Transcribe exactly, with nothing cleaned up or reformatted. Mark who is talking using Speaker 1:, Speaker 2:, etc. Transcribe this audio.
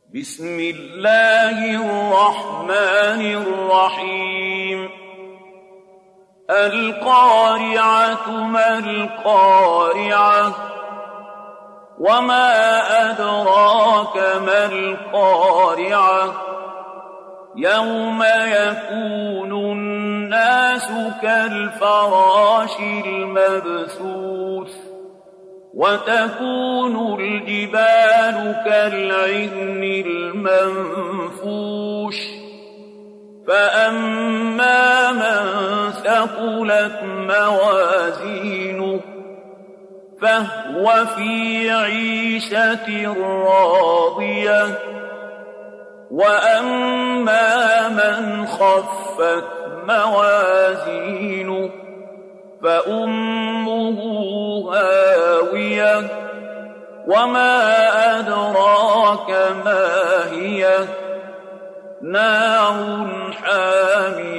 Speaker 1: بسم الله الرحمن الرحيم القارعة ما القارعة وما أدراك ما القارعة يوم يكون الناس كالفراش المبثوث وتكون الجبال كالعهن المنفوش فأما من ثقلت موازينه فهو في عيشة راضية وأما من خفت موازينه فأمه هاوية وما أدراك ما هي نار حامية